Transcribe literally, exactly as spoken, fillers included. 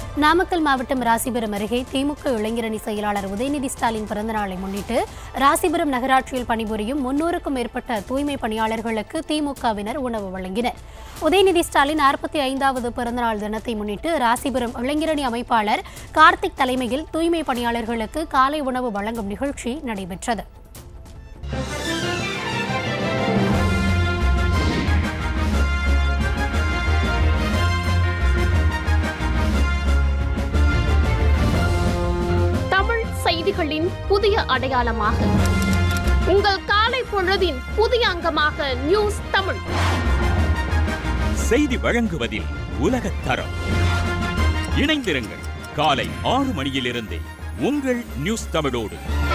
நாமக்கல் மாவட்டம் ராசிபுரம் அருகே திமுக இளைஞரணி செயலாளர் உதயநிதி ஸ்டாலின் பிறந்தநாளை முன்னிட்டு ராசிபுரம் நகராட்சியில் பணிபுரியும் முன்னூறுக்கும் மேற்பட்ட தூய்மை பணியாளர்களுக்கு திமுகவினர் உணவு வழங்கினர். உதயநிதி ஸ்டாலின் நாற்பத்தி ஐந்தாவது பிறந்தநாள் தினத்தை முன்னிட்டு ராசிபுரம் இளைஞரணி அமைப்பாளர் கார்த்திக் தலைமையில் தூய்மை பணியாளர்களுக்கு காலை உணவு வழங்கும் நிகழ்ச்சி நடைபெற்றது. செய்திகளின் புதிய அடையாளமாக உங்கள் காலை பொழுதின் புதிய அங்கமாக நியூஸ் தமிழ். செய்தி வழங்குவதில் உலகத் தரம். இணைந்திருங்கள் காலை ஆறு மணியிலிருந்தே உங்கள் நியூஸ் தமிழோடு.